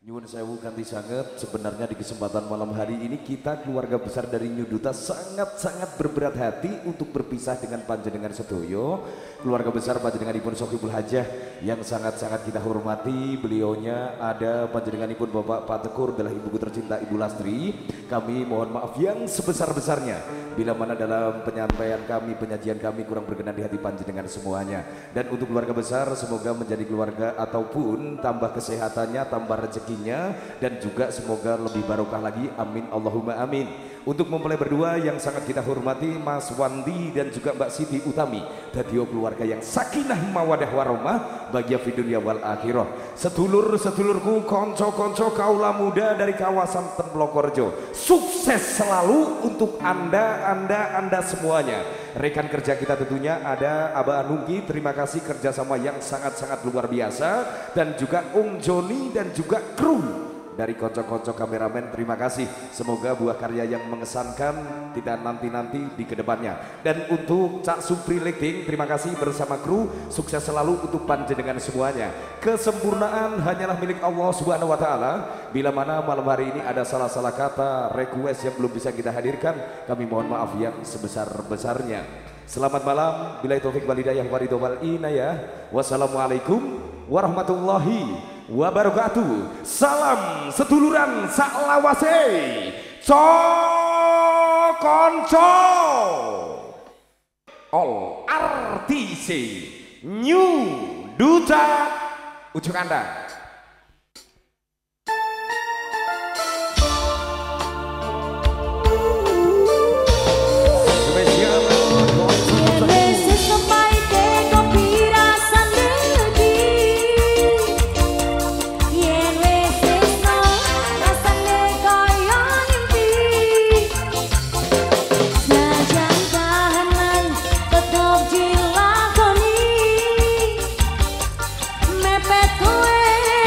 Nyuwun sewu kanthi sanget, sebenarnya di kesempatan malam hari ini kita keluarga besar dari New Duta sangat-sangat berberat hati untuk berpisah dengan panjenengan sedoyo. Keluarga besar panjenenganipun Sohibul Hajah yang sangat-sangat kita hormati. Beliaunya ada panjenenganipun Bapak Pak Tekur adalah ibuku tercinta Ibu Lastri. Kami mohon maaf yang sebesar-besarnya bila mana dalam penyampaian kami, penyajian kami kurang berkenan di hati panjenengan semuanya. Dan untuk keluarga besar semoga menjadi keluarga ataupun tambah kesehatannya, tambah rezeki dan juga semoga lebih barokah lagi, amin Allahumma amin. Untuk mempelai berdua yang sangat kita hormati Mas Wandi dan juga Mbak Siti Utami, dadio keluarga yang sakinah mawadah warahmah bahagia fi dunya wal akhirah. Sedulur-sedulurku, konco-konco kaula muda dari kawasan Templokorjo, sukses selalu untuk anda semuanya. Rekan kerja kita tentunya ada Aba Anungki, terima kasih kerjasama yang sangat-sangat luar biasa, dan juga Joni dan juga kru dari konco-konco kameramen, terima kasih. Semoga buah karya yang mengesankan tidak nanti-nanti di kedepannya. Dan untuk Cak Supri Lighting, terima kasih bersama kru, sukses selalu untuk panjenengan semuanya. Kesempurnaan hanyalah milik Allah Subhanahu wa Ta'ala. Bila mana malam hari ini ada salah-salah kata request yang belum bisa kita hadirkan, kami mohon maaf yang sebesar-besarnya. Selamat malam, billahi taufik wal hidayah waridho wal inayah. Wassalamualaikum warahmatullahi wabarakatuh. Salam seduluran saklawase, konco all RTC New Duta Ujuk Anda. Mepet kowe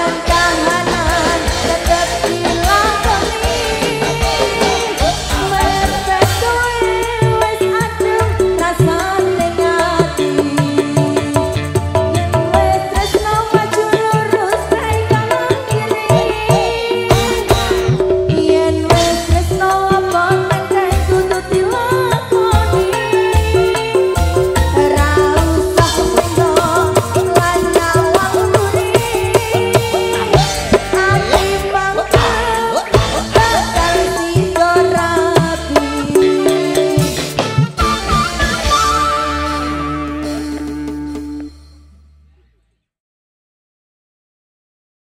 kahanan tetep